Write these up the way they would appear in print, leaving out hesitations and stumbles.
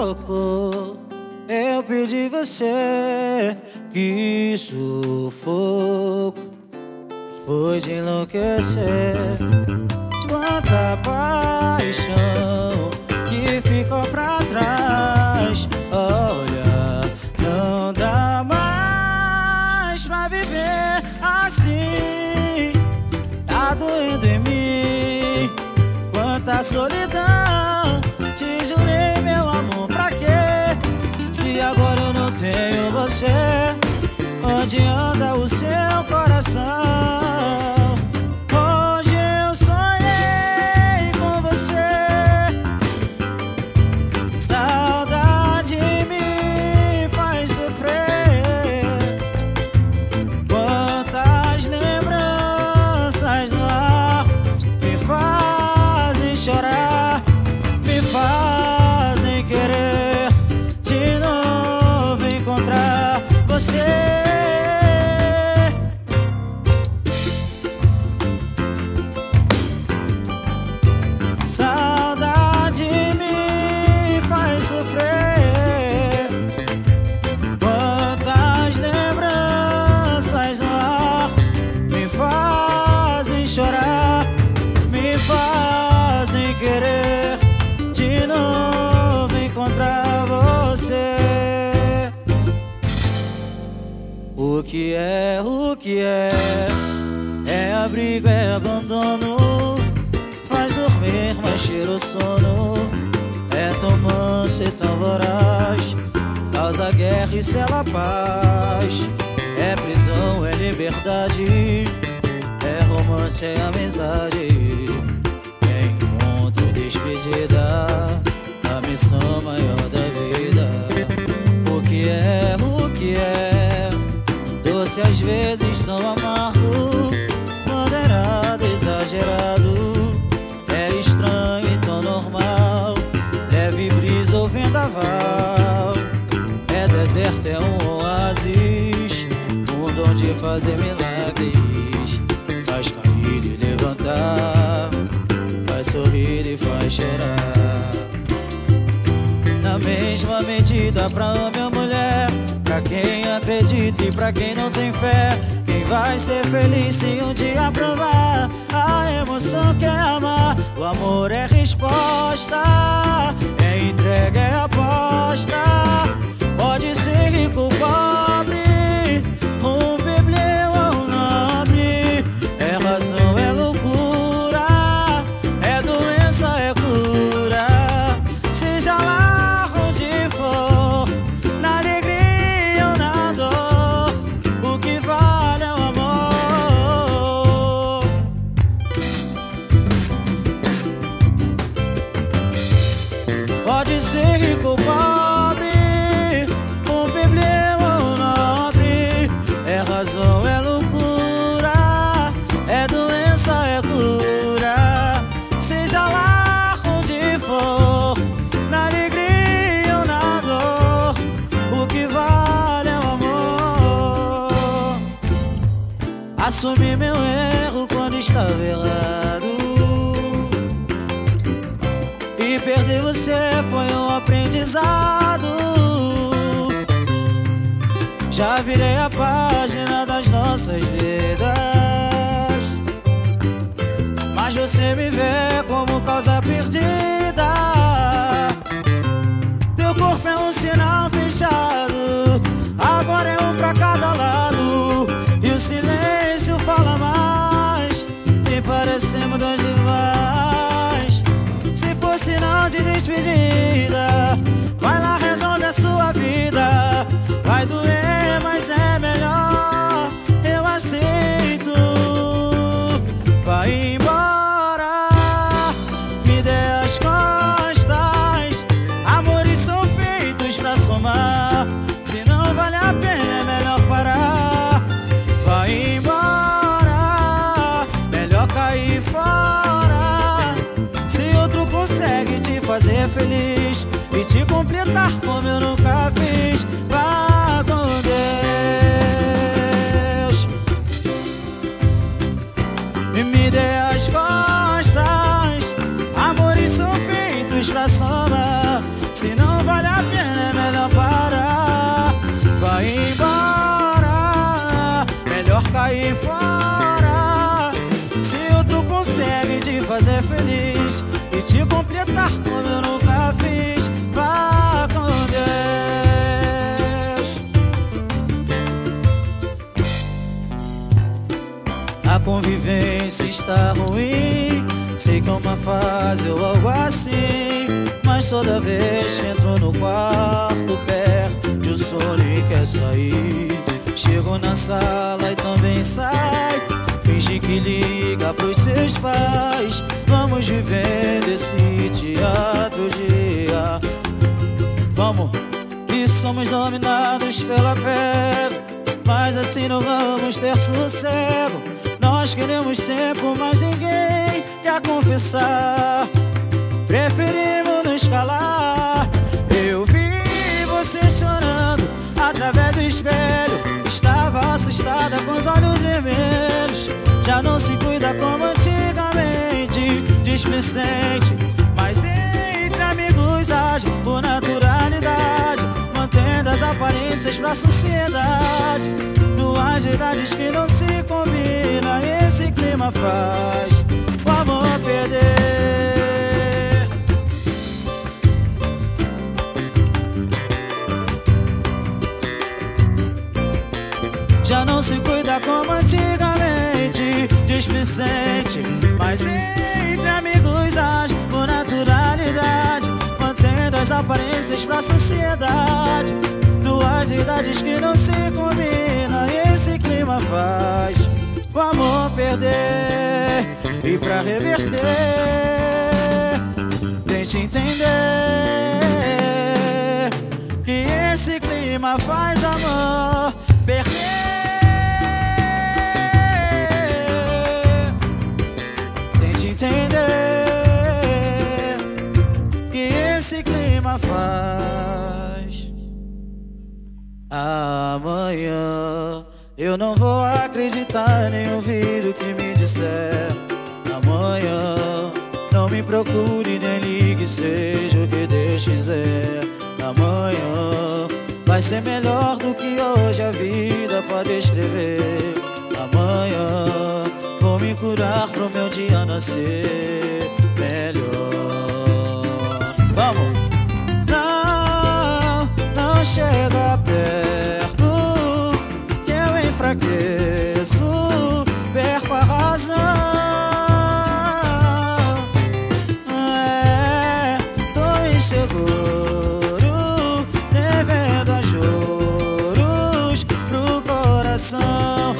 sufoco. Eu pedi você, que sufoco foi de enlouquecer. Quanta paixão que ficou pra trás. Olha, não dá mais pra viver assim. Tá doendo em mim, quanta solidão. Te jurei, meu amor, pra quê? Se agora eu não tenho você, onde anda o seu coração? Hoje eu sonhei com você. Saudade me faz sofrer. Quantas lembranças no ar me fazem chorar, me fazem querer de novo encontrar você. Saudade me faz sofrer. Quantas lembranças no ar me fazem chorar, me fazem querer de novo encontrar você. O que é, o que é? É abrigo, é abandono. Faz dormir, mas tira o sono. É tão manso e tão voraz. Causa guerra e sela paz. É prisão, é liberdade. É romance, é amizade. É encontro, despedida. A missão maior da vida. O que é, o que é? Doce às vezes tão amargo. Moderado, exagerado. É estranho e tão normal. Leve brisa ou vendaval. É deserto, é um oásis. Um dom de fazer milagres. Faz cair e levantar. Faz sorrir e faz cheirar. Na mesma medida pra homem ou mulher. Pra quem acredita e pra quem não tem fé. Quem vai ser feliz se um dia provar a emoção que é amar. O amor é resposta, é entrega, é aposta. Pode ser rico ou pobre, um biblio ou nobre. É razão, é loucura, é doença, é cura. Seja lá onde for, na alegria ou na dor, o que vale é o amor. Pode ser rico ou pobre, um biblio ou nobre. É razão, é loucura, é doença, é cura. Seja lá onde for, na alegria ou na dor, o que vale é o amor. Assumi meu erro quando estava errado. E perder você foi um aprendizado. Já virei a página das nossas vidas, mas você me vê como causa perdida. Teu corpo é um sinal fechado, agora é um pra cada lado. E o silêncio fala mais, e parecemos dois rivais. Se for sinal de despedida, vai lá, resolve a sua vida. Vai doer, mas é melhor, eu aceito. Vai embora, me dê as costas. Amores são feitos pra somar. Se não vale a pena, é melhor parar. Vai embora, melhor cair fora. Se outro consegue te fazer feliz e te completar como eu nunca fiz, vá com Deus. E me dê as costas. Amores são feitos pra soma. Se não vale a feliz e te completar como eu nunca fiz. Vá com Deus. A convivência está ruim, sei que é uma fase ou algo assim, mas toda vez que entro no quarto perde o sono e quer sair. Chego na sala e também sai, finge que liga pros seus pais. Vamos vivendo esse teatro dia. Vamos, que somos dominados pela pele, mas assim não vamos ter sossego. Nós queremos sempre, mas ninguém quer confessar. Preferimos nos calar. Eu vi você chorando através do espelho, estava assustada com os olhos vermelhos. Já não se cuida como antigamente, displicente, mas entre amigos age por naturalidade, mantendo as aparências pra sociedade. Duas verdades que não se combinam, esse clima faz o amor perder. Já não se cuida como antigamente, displicente, mas entre amigos age por naturalidade, mantendo as aparências pra sociedade. Duas idades que não se combinam, esse clima faz o amor perder. E pra reverter, tente entender que esse clima faz amor perder. Entender que esse clima faz. Amanhã eu não vou acreditar nem ouvir o que me disser. Amanhã não me procure nem ligue, seja o que Deus quiser. Amanhã vai ser melhor do que hoje a vida pode escrever. Amanhã vou me curar pro meu dia nascer melhor. Vamos! Não chega perto, que eu enfraqueço, perco a razão. Tô inseguro, devendo a juros pro coração.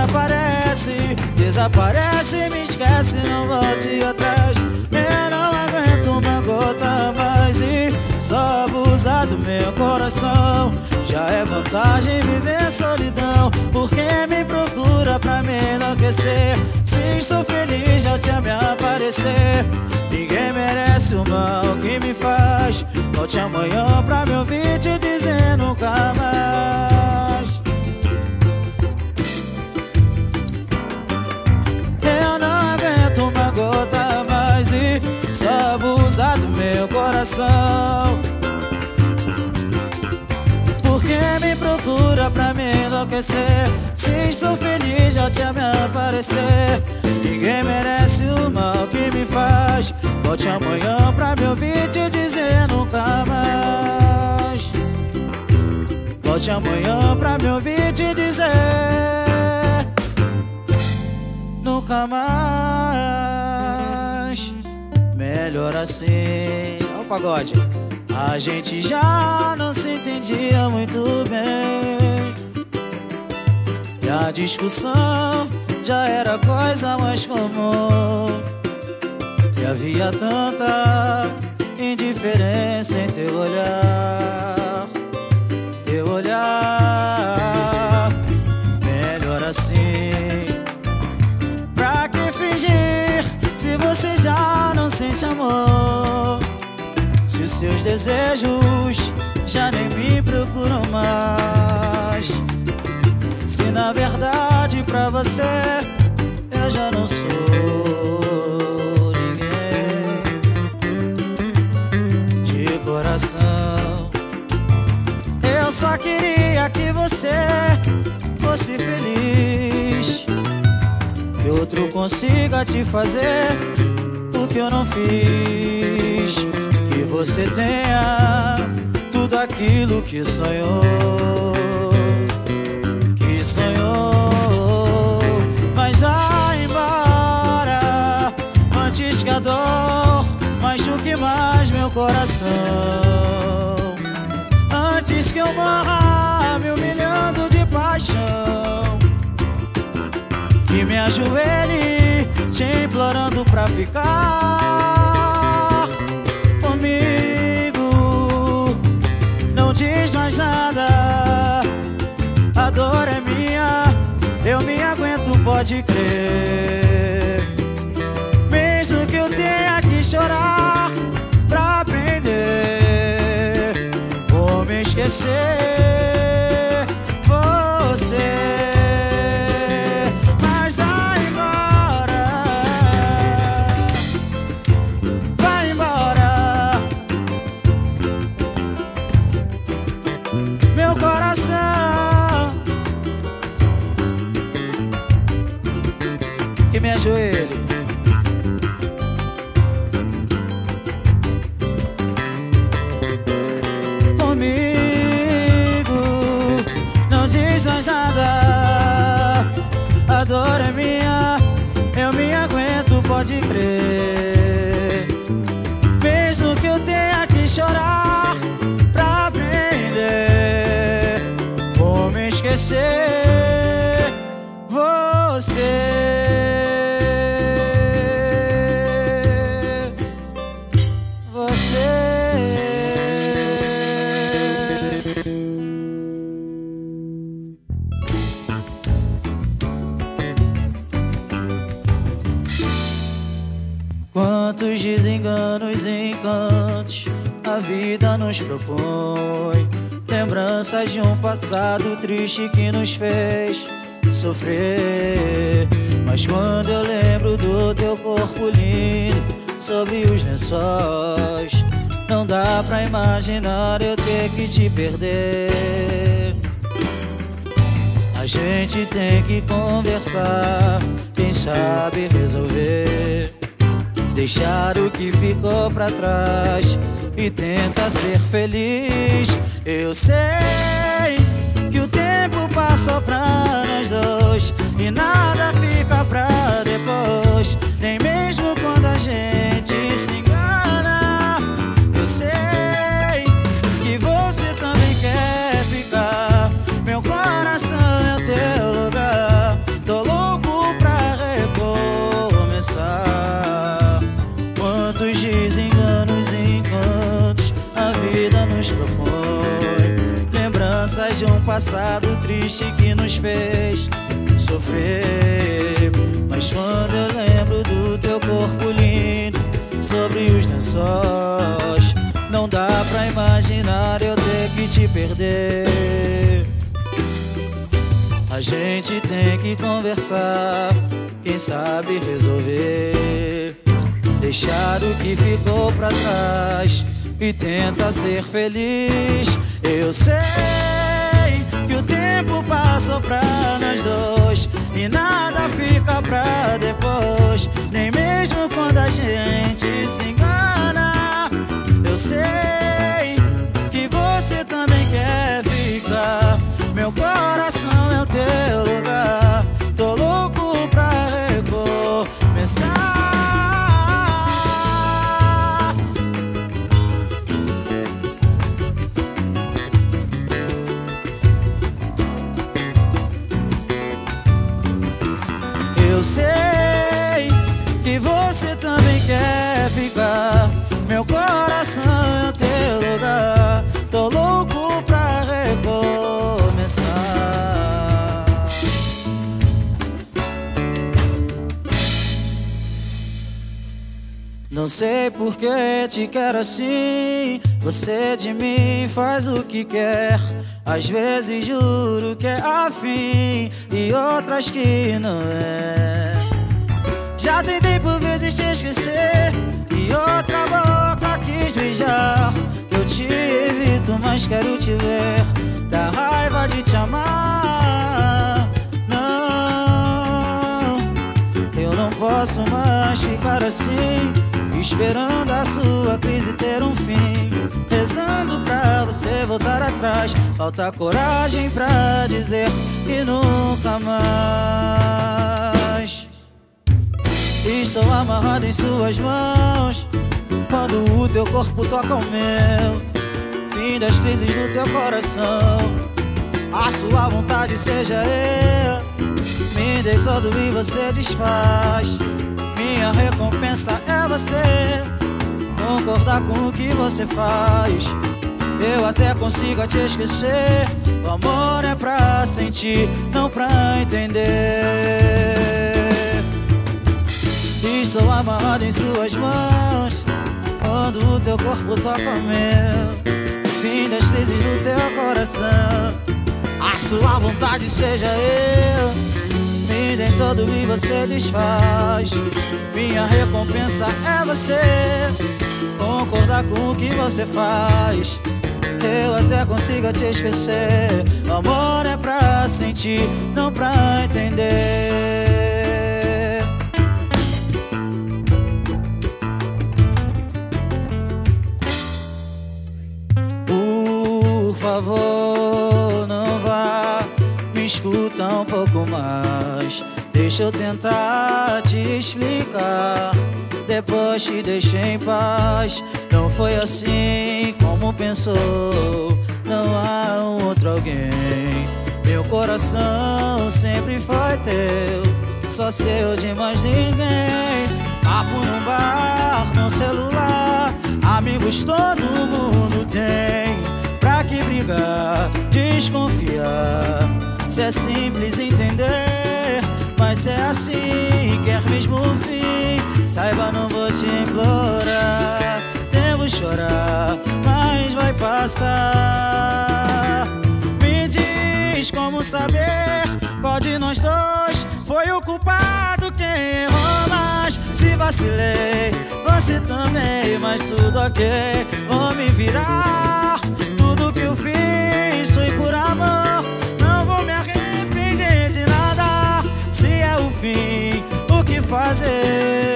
Desaparece, me esquece, não volte atrás. Eu não aguento uma gota mais e só abusar do meu coração. Já é vantagem viver solidão, porque me procura pra me enlouquecer. Se estou feliz já te me aparecer. Ninguém merece o mal que me faz. Volte amanhã pra me ouvir te dizer nunca mais. Uma gota mais e só abusar do meu coração, porque me procura pra me enlouquecer. Se estou feliz já te me aparecer. Ninguém merece o mal que me faz. Volte amanhã pra me ouvir te dizer nunca mais. Volte amanhã pra me ouvir te dizer nunca mais. Melhor assim. Olha o pagode. A gente já não se entendia muito bem, e a discussão já era coisa mais comum. E havia tanta indiferença em teu olhar. Teu olhar. Melhor assim. Se você já não sente amor, se os seus desejos já nem me procuram mais, se na verdade pra você eu já não sou ninguém. De coração eu só queria que você fosse feliz, que outro consiga te fazer o que eu não fiz. Que você tenha tudo aquilo que sonhou, mas já embora antes que a dor machuque mais meu coração, antes que eu morra me humilhando de paixão, que me ajoelhe te implorando pra ficar comigo. Não diz mais nada, a dor é minha, eu me aguento, pode crer. Mesmo que eu tenha que chorar pra aprender, vou me esquecer você. Mas vai embora, meu coração, que me ajoelhe. Comigo não diz mais nada, a dor é minha, eu me aguento, pode crer. Mesmo que eu tenha que chorar pra aprender, vou me esquecer você. Quantos desenganos e encantos a vida nos propõe, lembranças de um passado triste que nos fez sofrer. Mas quando eu lembro do teu corpo lindo sobre os lençóis, não dá pra imaginar eu ter que te perder. A gente tem que conversar, quem sabe resolver, deixar o que ficou pra trás e tenta ser feliz. Eu sei que o tempo passou pra nós dois e nada fica pra depois, nem mesmo quando a gente se engana. Eu sei que você também quer ficar, meu coração é o teu lugar. Tô louco pra recomeçar. Quantos desenganos e encantos a vida nos propõe, lembranças de um passado triste que nos fez sofrer. Mas quando eu lembro do teu corpo lindo sobre os lençóis, não dá pra imaginar eu ter que te perder. A gente tem que conversar, quem sabe resolver, deixar o que ficou pra trás e tenta ser feliz. Eu sei que o tempo passou pra nós dois e nada fica pra depois, nem mesmo quando a gente se engana. Eu sei que você também quer ficar, meu coração é o teu lugar. Tô louco pra recomeçar. Eu sei que você também quer ficar, meu coração é o teu lugar. Tô louco pra recomeçar. Não sei por que te quero assim, você de mim faz o que quer. Às vezes juro que é afim e outras que não é. Já tentei por vezes te esquecer e outra boca quis beijar. Eu te evito, mas quero te ver, dá raiva de te amar. Não, eu não posso mais ficar assim, esperando a sua crise ter um fim, rezando pra você voltar atrás. Falta coragem pra dizer que nunca mais. Estou amarrado em suas mãos quando o teu corpo toca o meu. Fim das crises do teu coração, a sua vontade seja eu. Me dei todo e você desfaz. Minha recompensa é você concordar com o que você faz. Eu até consigo te esquecer. O amor é pra sentir, não pra entender. Estou amarrado em suas mãos quando o teu corpo toca o meu. Fim das crises do teu coração, a sua vontade seja eu. Me dei todo e você desfaz. Minha recompensa é você concordar com o que você faz. Eu até consigo te esquecer. O amor é pra sentir, não pra entender. Por favor, não vá, me escuta um pouco mais. Deixa eu tentar te explicar. Depois te deixei em paz. Não foi assim como pensou. Não há um outro alguém. Meu coração sempre foi teu, só seu de mais ninguém. Papo num bar, no celular, amigos todo mundo tem. Pra que brigar, desconfiar? Se é simples entender, mas se é assim, quer mesmo o fim, saiba, não vou te implorar. Devo chorar, mas vai passar. Me diz como saber qual de nós dois foi o culpado, quem errou mais. Se vacilei, você também, mas tudo ok. Vou me virar, tudo que eu fiz foi por amor. Não vou me arrepender de nada. Se é o fim, o que fazer?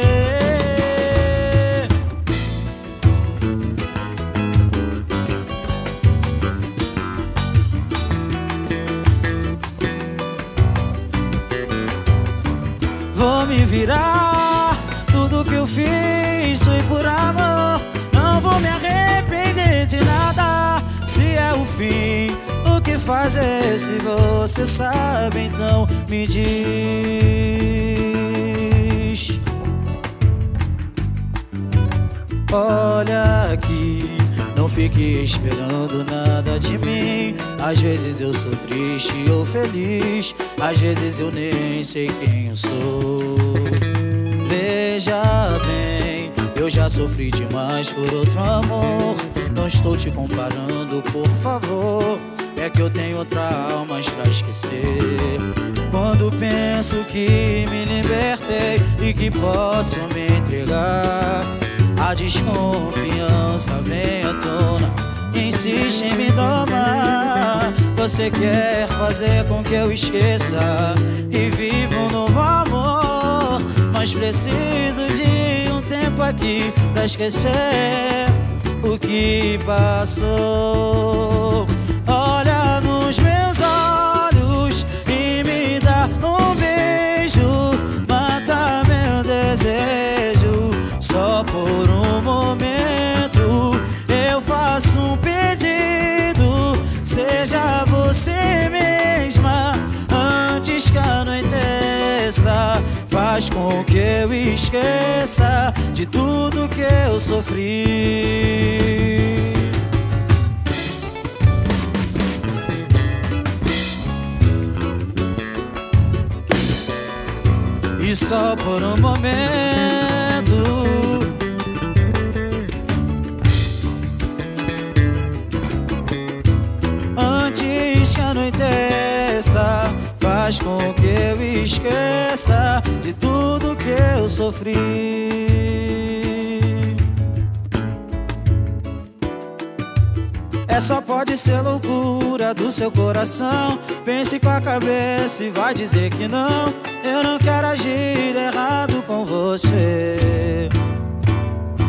Vou me virar, tudo que eu fiz foi por amor. Não vou me arrepender de nada. Se é o fim, o que fazer? Se você sabe, então me diz. Olha aqui, não fique esperando nada de mim. Às vezes eu sou triste ou feliz, às vezes eu nem sei quem eu sou. Veja bem, eu já sofri demais por outro amor. Não estou te comparando, por favor. É que eu tenho traumas pra esquecer. Quando penso que me libertei e que posso me entregar, a desconfiança vem à tona, insiste em me domar. Você quer fazer com que eu esqueça e viva um novo amor, mas preciso de um tempo aqui pra esquecer o que passou. Olha nos meus olhos e me dá um beijo, mata meu desejo. Só por um momento eu faço um pedido, seja você mesma antes que anoiteça. Faz com que eu esqueça de tudo que eu sofri. E só por um momento antes que anoiteça, faz com que eu esqueça de tudo que eu sofri. É só pode ser loucura do seu coração. Pense com a cabeça e vai dizer que não. Eu não quero agir errado com você.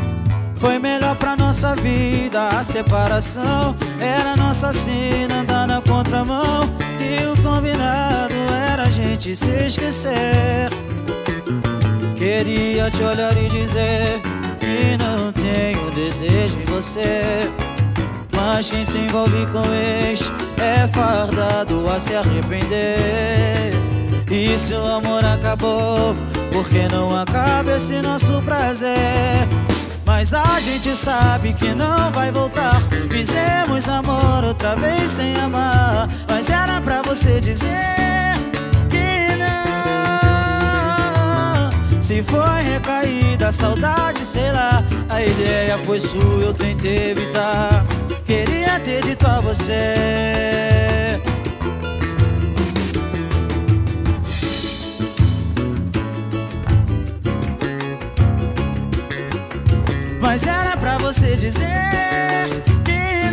Foi melhor pra nossa vida a separação. Era nossa sina andar na contramão, e o combinado era a gente se esquecer. Queria te olhar e dizer que não tenho desejo em você, mas quem se envolve com ex é fardado a se arrepender. E se o amor acabou, por que não acaba esse nosso prazer? Mas a gente sabe que não vai voltar. Fizemos amor outra vez sem amar, mas era pra você dizer que não. Se foi recaída, saudade, sei lá, a ideia foi sua, eu tentei evitar. Queria ter dito a você. Mas era pra você dizer que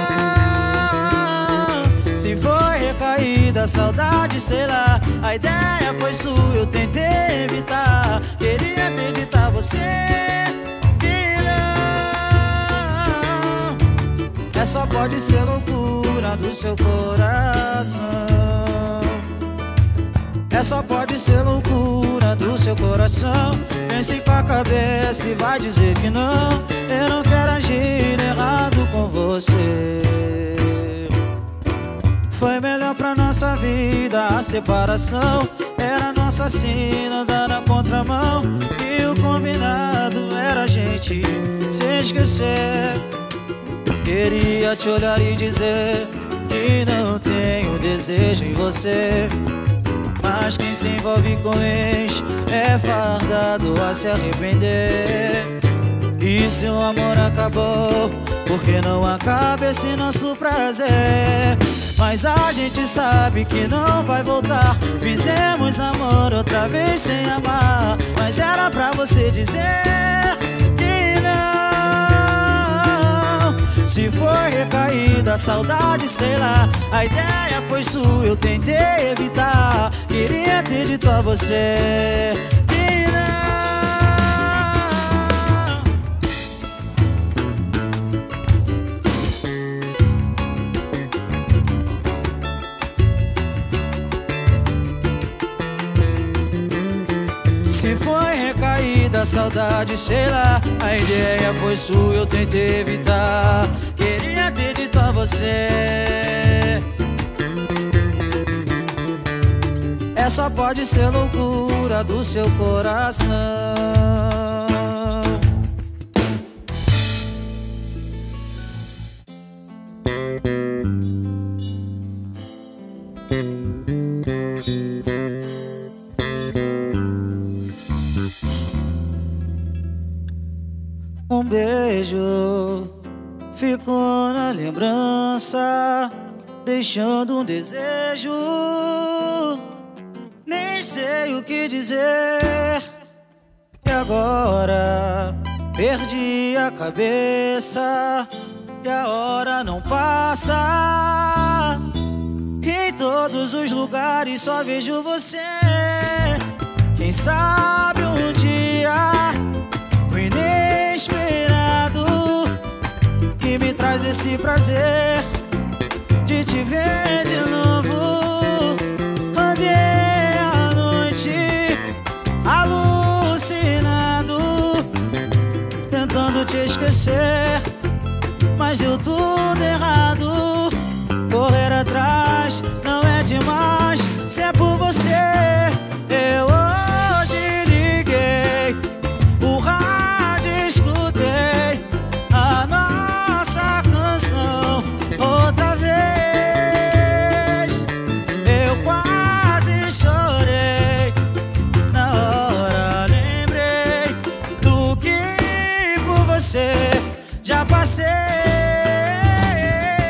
não. Se foi recaída, saudade, sei lá, a ideia foi sua, eu tentei evitar. Queria ter dito a você que não. Só pode ser loucura do seu coração. Só pode ser loucura do seu coração. Pense com a cabeça e vai dizer que não. Eu não quero agir errado com você. Foi melhor pra nossa vida a separação. Era nossa sina andar na contramão, e o combinado era a gente se esquecer. Queria te olhar e dizer que não tenho desejo em você, mas quem se envolve com ex é fardado a se arrepender. E se o amor acabou, por que não acaba esse nosso prazer? Mas a gente sabe que não vai voltar. Fizemos amor outra vez sem amar, mas era pra você dizer que não. Se foi recaída, saudade, sei lá, a ideia foi sua, eu tentei evitar. Queria ter dito a você que não. Se foi recaída, saudade, sei lá, a ideia foi sua, eu tentei evitar. Queria ter dito a você. Só pode ser loucura do seu coração. Um beijo ficou na lembrança, deixando um desejo. Nem sei o que dizer, e agora perdi a cabeça, e a hora não passa. Em todos os lugares só vejo você. Quem sabe um dia o inesperado que me traz esse prazer de te ver de novo. Andei alucinado, tentando te esquecer, mas deu tudo errado. Correr atrás não é demais, se é por você. Eu hoje liguei o rádio, escutei a nossa canção outra vez. Eu quase chorei na hora, lembrei do que por você já passei.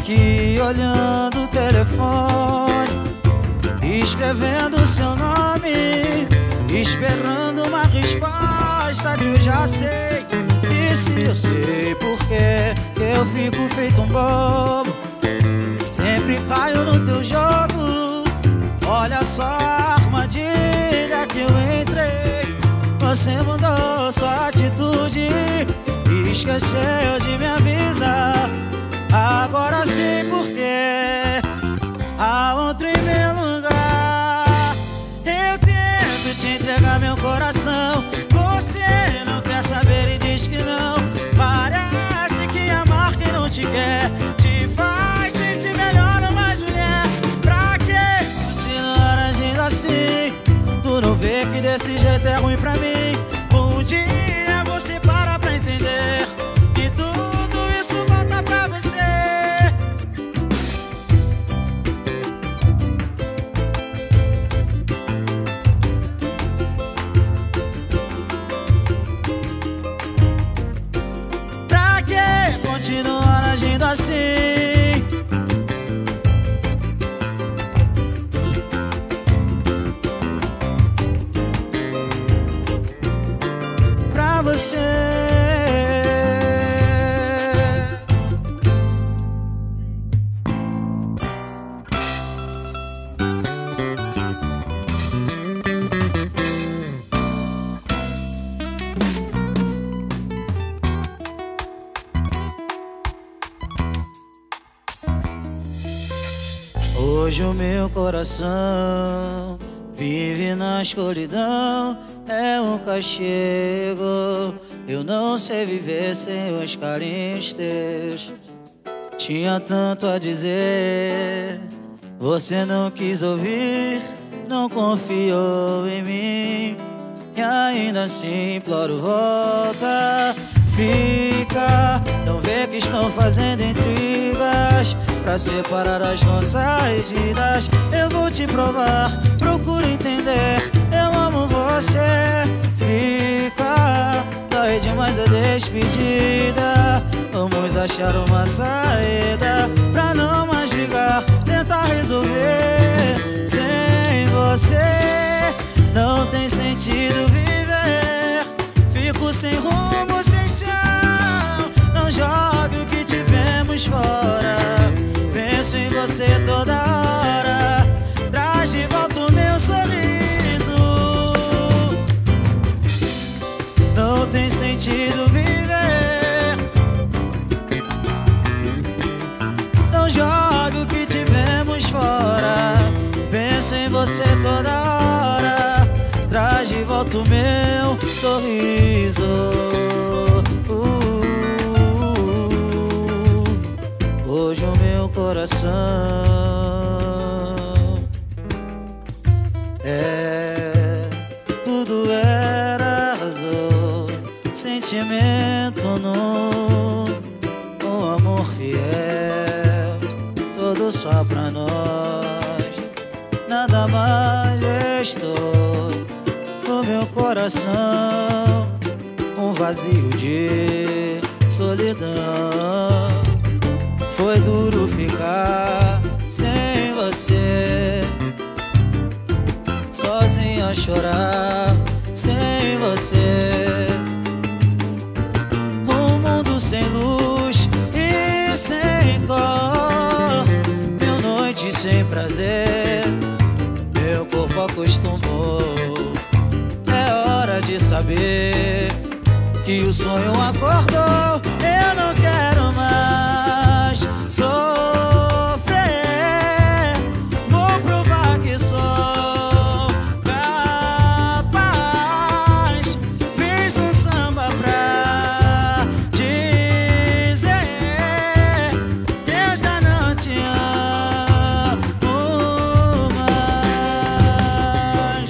aqui olhando o telefone, escrevendo seu nome, esperando uma resposta que eu já sei. E se eu sei por que eu fico feito um bobo, sempre caio no teu jogo. Olha só a armadilha que eu entrei. Você mudou sua atitude e esqueceu de me avisar. Agora sei por que há outro em meu lugar. Eu tento te entregar meu coração, você não quer saber e diz que não. Parece que amar quem não te quer te faz sentir melhor ou mais mulher. Pra que continuar agindo assim? Tu não vê que desse jeito é ruim pra mim? Um dia você para pra entender que tudo isso volta pra você. Pra que continuar agindo assim? Pra você. Hoje o meu coração vive na escuridão, é um castigo. Eu não sei viver sem os carinhos teus. Tinha tanto a dizer, você não quis ouvir, não confiou em mim. E ainda assim imploro, volta, fica. Não vê que estão fazendo intrigas pra separar as nossas vidas. Eu vou te provar, procura entender, eu amo você. Fica, dói demais a despedida. Vamos achar uma saída pra não mais brigar, tentar resolver. Sem você não tem sentido viver. Fico sem rumo, sem chão. Não jogue o que tivemos fora. Penso em você toda hora. Traz de volta o meu sorriso. Não tem sentido viver. Não jogue o que tivemos fora. Penso em você toda hora. Traz de volta o meu sorriso. Hoje o meu coração tudo era razão, sentimento nu, um amor fiel, todo só pra nós. Nada mais restou no meu coração, um vazio de solidão. Foi duro ficar sem você, sozinho a chorar sem você. Um mundo sem luz e sem cor, mil noites sem prazer, meu corpo acostumou. É hora de saber que o sonho acordou. Eu não quero mais sofrer, vou provar que sou capaz. Fiz um samba pra dizer que eu já não te amo mais.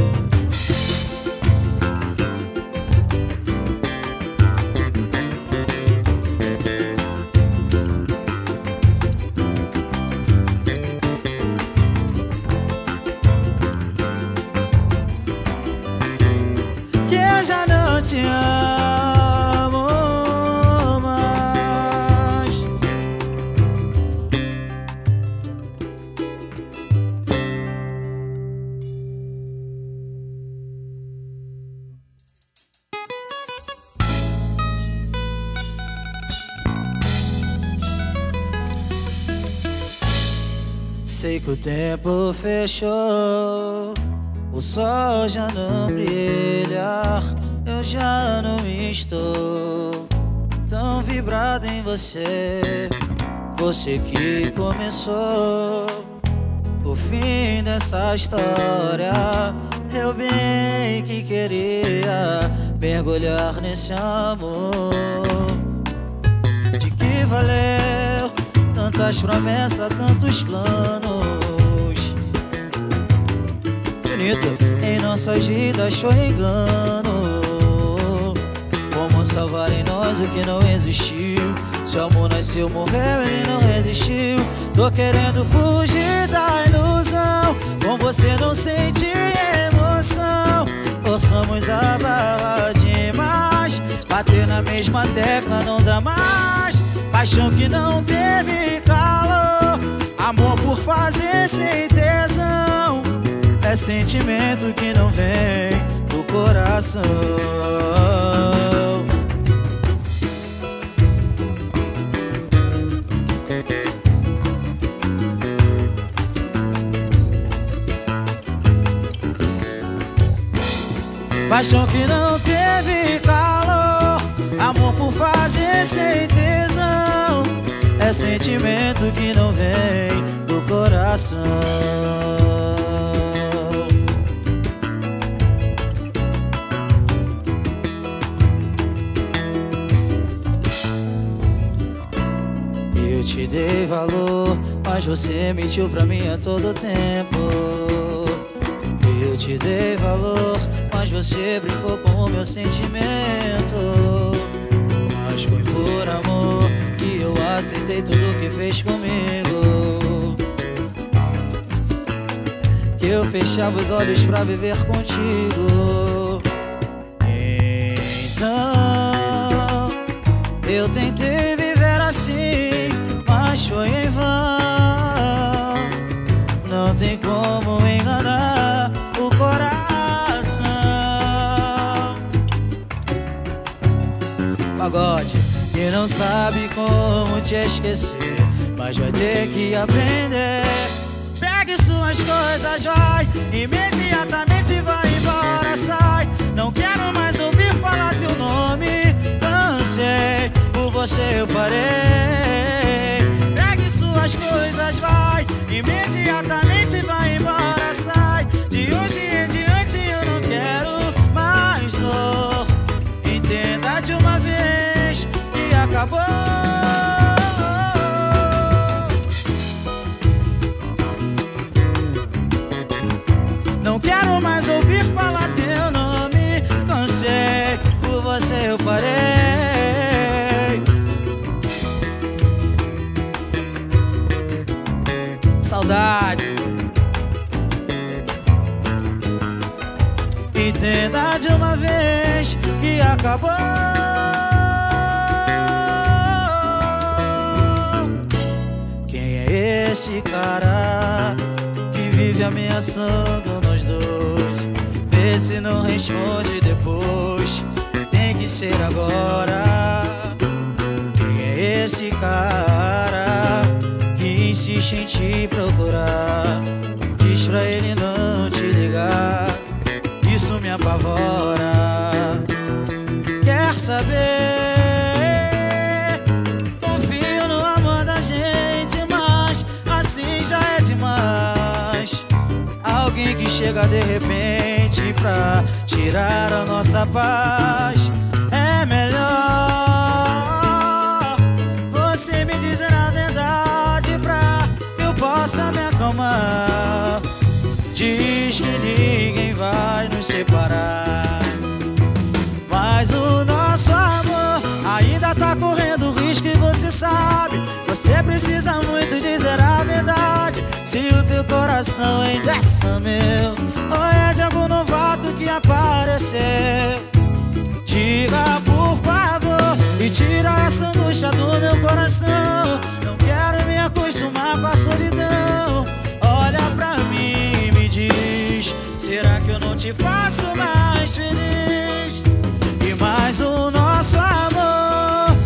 Que eu já não te amo mais. Sei que o tempo fechou, o sol já não brilha, eu já não estou tão vibrado em você. Você que começou o fim dessa história. Eu bem que queria mergulhar nesse amor. De que valeu tantas promessas, tantos planos? Bonito, em nossas vidas foi engano. Como salvar em nós o que não existiu? Se o amor nasceu, morreu, ele não resistiu. Tô querendo fugir da ilusão, com você não senti emoção. Forçamos a barra demais, bater na mesma tecla não dá mais. Paixão que não teve calor, amor por fazer sem tesão. É sentimento que não vem do coração. Paixão que não teve calor, amor por fazer sem tesão. É sentimento que não vem do coração. Eu te dei valor, mas você mentiu pra mim a todo tempo. Eu te dei valor, mas você brincou com o meu sentimento. Mas foi por amor que eu aceitei tudo que fez comigo, que eu fechava os olhos pra viver contigo. Então eu tentei viver assim, mas foi em vão. Não tem como enganar o coração. Pagode, que não sabe como te esquecer, mas vai ter que aprender. Pegue suas coisas, vai, imediatamente vai embora, sai. Não quero mais ouvir falar teu nome, cansei, por você eu parei. Pegue suas coisas, vai, imediatamente vai embora, sai. De hoje em diante eu não quero mais dor. Entenda de uma vez que acabou. Não quero mais ouvir falar teu nome, cansei, por você eu parei. Saudade. Entenda de uma vez que acabou. Quem é esse cara que vive ameaçando nós dois? Vê se não responde depois, tem que ser agora. Quem é esse cara que insiste em te procurar? Diz pra ele não te ligar, isso me apavora. Quer saber? Confio no amor da gente, mas assim já é demais. Alguém que chega de repente pra tirar a nossa paz. É melhor você me dizer a verdade pra que eu possa me acalmar. Diz que ninguém vai nos separar, mas o nosso amor ainda tá correndo risco e você sabe. Você precisa muito dizer a verdade. Se o teu coração ainda é só meu, ou é de algum novato que apareceu, diga por favor e tira essa angústia do meu coração. Não quero me acostumar com a solidão. Olha pra mim, diz, será que eu não te faço mais feliz? E mais o nosso amor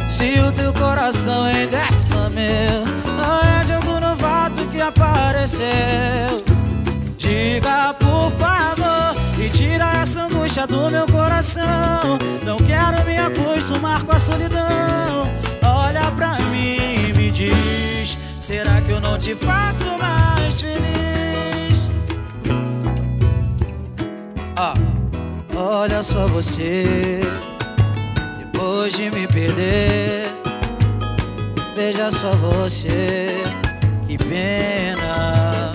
Se o teu coração ainda é só meu, não é de algum novato que apareceu. Diga por favor e tira essa angústia do meu coração. Não quero me acostumar com a solidão. Olha pra mim e me diz, será que eu não te faço mais feliz? Olha só você, depois de me perder, veja só você, que pena.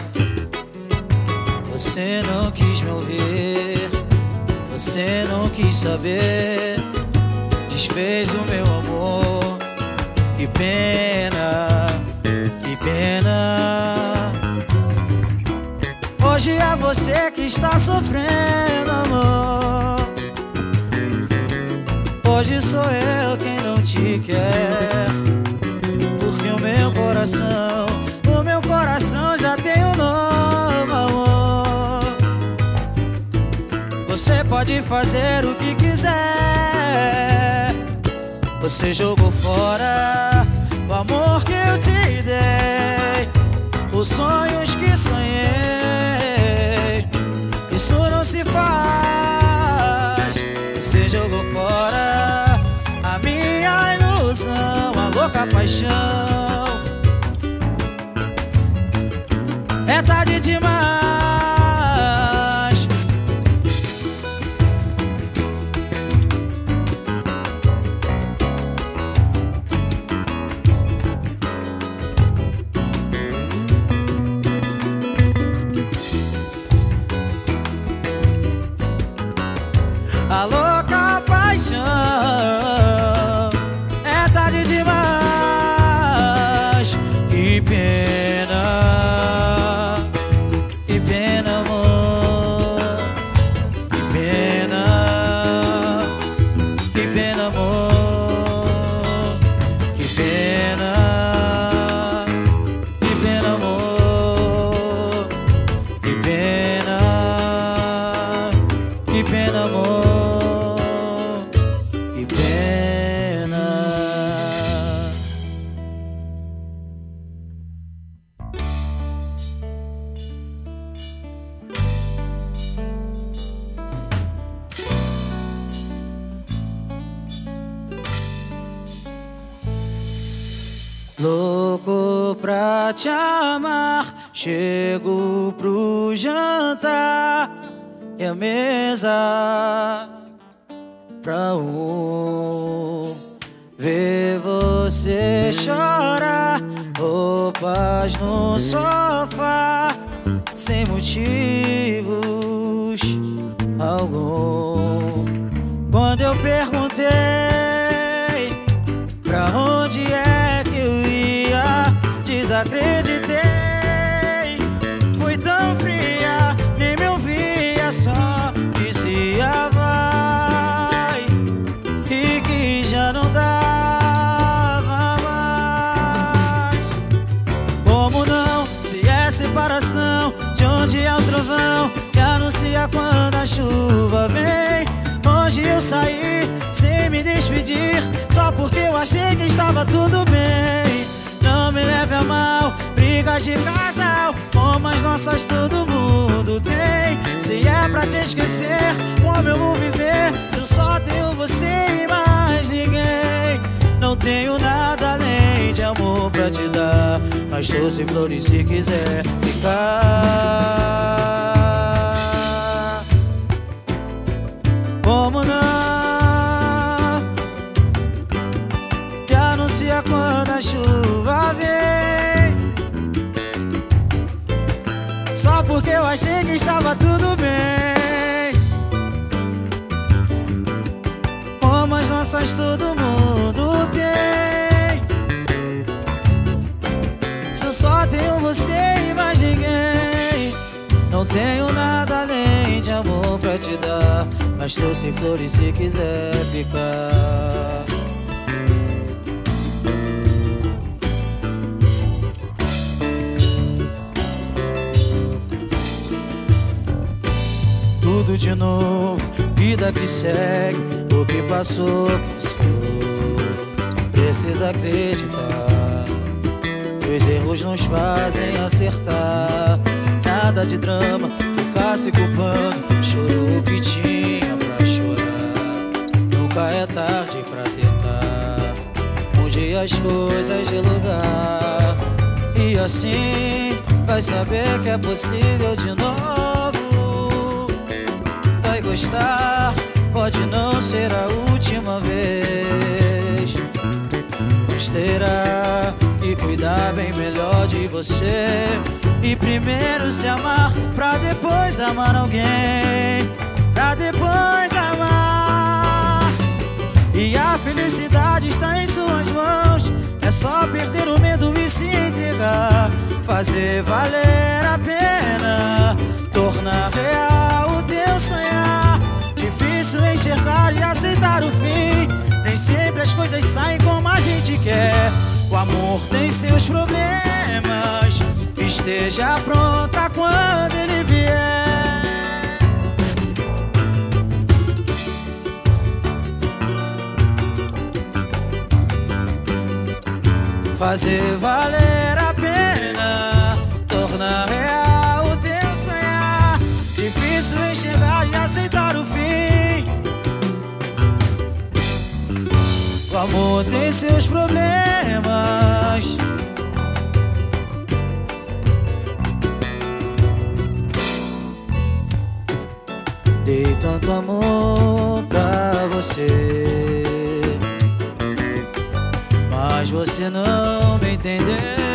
Você não quis me ouvir, você não quis saber, desfez o meu amor, que pena, que pena. Hoje é você que está sofrendo, amor. Hoje sou eu quem não te quer, porque o meu coração já tem um novo amor. Você pode fazer o que quiser, você jogou fora o amor que eu te dei, os sonhos que sonhei. Isso não se faz. Você jogou fora a minha ilusão, a louca paixão. É tarde demais. A louca paixão. É tarde demais. Que pena, que pena, amor. Que pena, que pena, amor. Que pena, amor. Que pena, amor. Louco pra te amar, chego pro jantar e a mesa pra ver você chorar, roupas no sofá sem motivos algum. Quando eu perguntei pra onde é que eu ia, desacreditei. Fui tão fria, nem me ouvia, só dizia vai, e que já não dava mais. Como não, se é separação, de onde é o trovão que anuncia quando a chuva vem? Hoje eu saí sem me despedir, só porque eu achei que estava tudo bem. Não me leve a mal, brigas de casal como as nossas todo mundo tem. Se é pra te esquecer, como eu vou viver se eu só tenho você e mais ninguém? Não tenho nada além de amor pra te dar, mas tô sem flores se quiser ficar. Como não, que anuncia quando a chuva vem, só porque eu achei que estava tudo bem. Como as nossas todo mundo tem, se eu só tenho você e mais ninguém. Não tenho nada além de amor pra te dar, mas tô sem flores se quiser ficar. Tudo de novo, vida que segue, o que passou, passou. precisa acreditar que os erros nos fazem acertar. Nada de drama, ficar se culpando. Chorou o que tinha pra chorar. Nunca é tarde pra tentar. Mude as coisas de lugar, e assim vai saber que é possível de novo. Vai gostar, pode não ser a última vez, mas terá que cuidar bem melhor de você. E primeiro se amar, pra depois amar alguém, pra depois amar. E a felicidade está em suas mãos, é só perder o medo e se entregar. Fazer valer a pena, tornar real o teu sonhar. Difícil enxergar e aceitar o fim, nem sempre as coisas saem como a gente quer. O amor tem seus problemas, esteja pronta quando ele vier. Fazer valer a pena, tornar real o teu sonhar. Difícil enxergar e aceitar o fim. O amor tem seus problemas. Dei tanto amor pra você, mas você não me entendeu,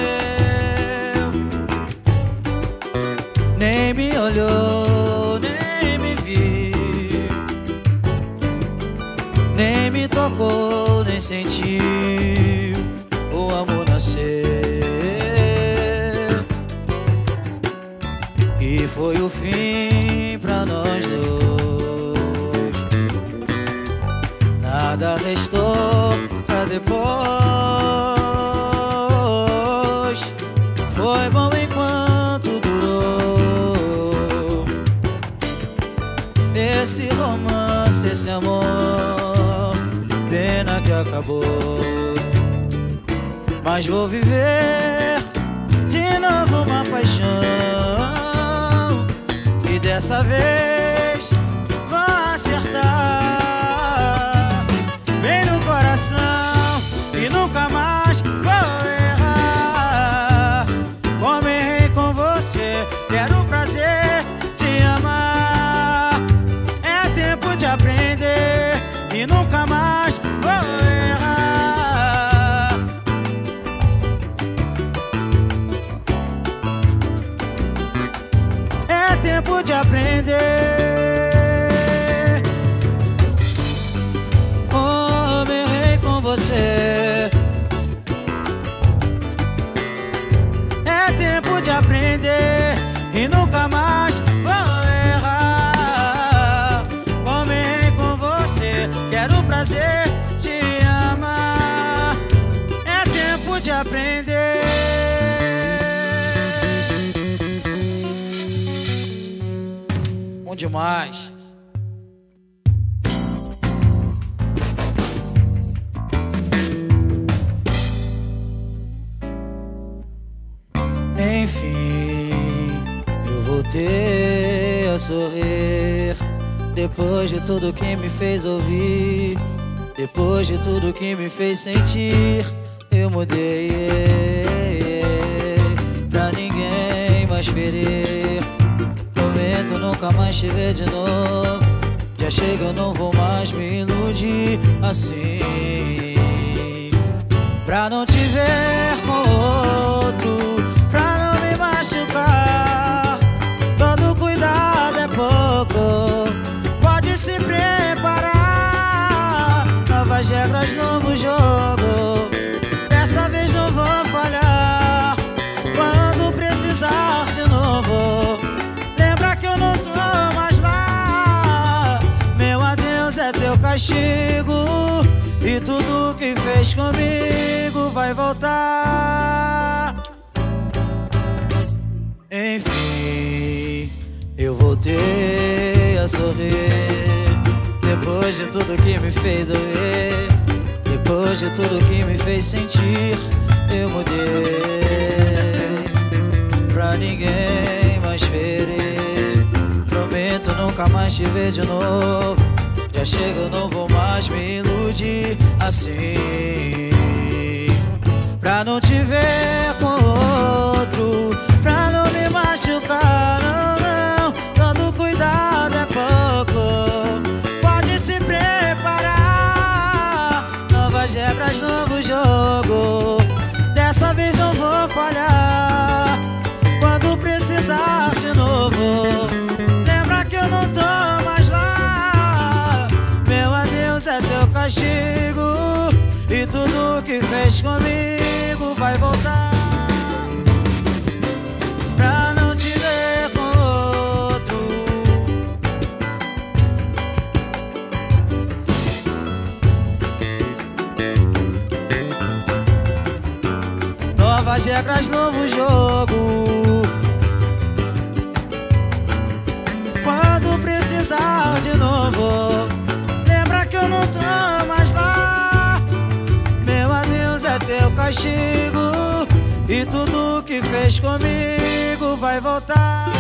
nem me olhou, nem me viu, nem me tocou, nem sentiu. O amor nasceu e foi o fim pra nós dois. Nada restou pra depois. Foi bom enquanto durou esse romance, esse amor. Pena que acabou, mas vou viver de novo uma paixão. E dessa vez vou acertar bem no coração e nunca mais vou errar. Como errei com você, quero um prazer te amar. É tempo de aprender e nunca mais vou errar. É tempo de aprender. Como errei com você, é tempo de aprender e nunca mais vou errar. Como errei com você, quero o prazer te amar. É tempo de aprender. Bom demais. Enfim, eu voltei a sorrir, depois de tudo que me fez ouvir, depois de tudo que me fez sentir. Eu mudei pra ninguém mais ferir. Prometo nunca mais te ver de novo. Já chega, eu não vou mais me iludir assim, pra não te ver com outro, pra não me machucar. Todo cuidado é pouco, pode se preparar. Novas regras, novo jogo, dessa vez não vou falhar. Quando precisar de novo, lembra que eu não tô mais lá. Meu adeus é teu castigo, e tudo que fez comigo vai voltar. Enfim, eu voltei a sorrir, depois de tudo que me fez ouvir, Depois de tudo que me fez sentir, eu mudei. Pra ninguém mais ferir. Prometo nunca mais te ver de novo. Já chega, eu não vou mais me iludir assim. Pra não te ver com outro, pra não me machucar, não, não. Todo cuidado é pouco. Pode se preparar. Novas regras, novo jogo. Dessa vez não vou falhar. Quando precisar de novo, lembra que eu não tô mais lá. Meu adeus é teu castigo. E tudo que fez comigo vai voltar. Pra não te ver com outro. Novas regras, novo jogo. Quando precisar de novo, lembra que eu não tô mais lá. Meu adeus é teu castigo. E tudo que fez comigo vai voltar.